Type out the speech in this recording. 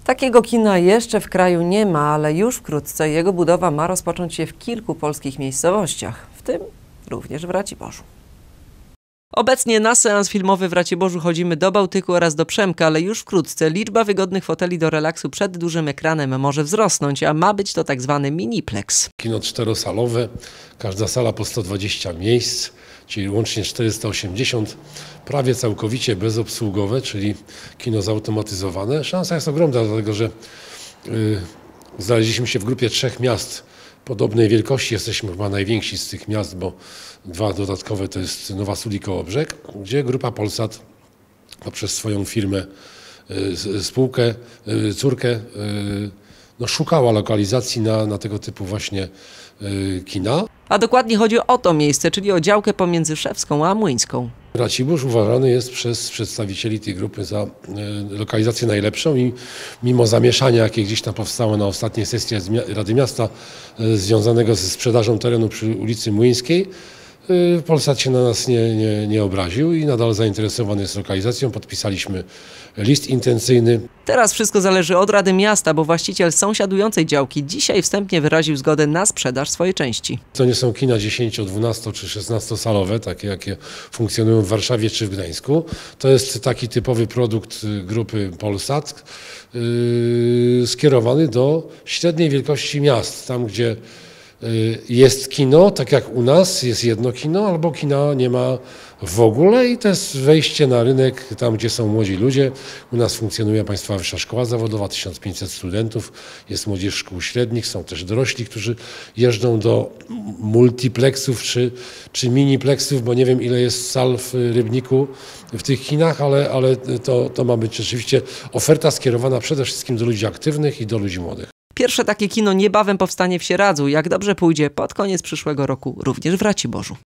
Takiego kina jeszcze w kraju nie ma, ale już wkrótce jego budowa ma rozpocząć się w kilku polskich miejscowościach, w tym również w Raciborzu. Obecnie na seans filmowy w Raciborzu chodzimy do Bałtyku oraz do Przemka, ale już wkrótce liczba wygodnych foteli do relaksu przed dużym ekranem może wzrosnąć, a ma być to tak zwany miniplex. Kino czterosalowe, każda sala po 120 miejsc, czyli łącznie 480, prawie całkowicie bezobsługowe, czyli kino zautomatyzowane. Szansa jest ogromna, dlatego że znaleźliśmy się w grupie 3 miast podobnej wielkości. Jesteśmy chyba najwięksi z tych miast, bo 2 dodatkowe to jest Nowa Sól i Kołobrzeg, gdzie grupa Polsat poprzez swoją firmę, spółkę, córkę, szukała lokalizacji na tego typu właśnie kina. A dokładnie chodzi o to miejsce, czyli o działkę pomiędzy Szewską a Młyńską. Racibórz uważany jest przez przedstawicieli tej grupy za lokalizację najlepszą i mimo zamieszania, jakie gdzieś tam powstało na ostatniej sesji Rady Miasta związanego ze sprzedażą terenu przy ulicy Młyńskiej, Polsat się na nas nie obraził i nadal zainteresowany jest lokalizacją. Podpisaliśmy list intencyjny. Teraz wszystko zależy od Rady Miasta, bo właściciel sąsiadującej działki dzisiaj wstępnie wyraził zgodę na sprzedaż swojej części. To nie są kina 10, 12 czy 16-salowe, takie jakie funkcjonują w Warszawie czy w Gdańsku. To jest taki typowy produkt grupy Polsat, skierowany do średniej wielkości miast, tam gdzie jest kino, tak jak u nas jest jedno kino, albo kina nie ma w ogóle i to jest wejście na rynek tam, gdzie są młodzi ludzie. U nas funkcjonuje Państwowa Wyższa Szkoła Zawodowa, 1500 studentów, jest młodzież szkół średnich, są też dorośli, którzy jeżdżą do multiplexów czy miniplexów, bo nie wiem ile jest sal w Rybniku w tych kinach, ale to ma być rzeczywiście oferta skierowana przede wszystkim do ludzi aktywnych i do ludzi młodych. Pierwsze takie kino niebawem powstanie w Sieradzu, jak dobrze pójdzie pod koniec przyszłego roku również w Raciborzu.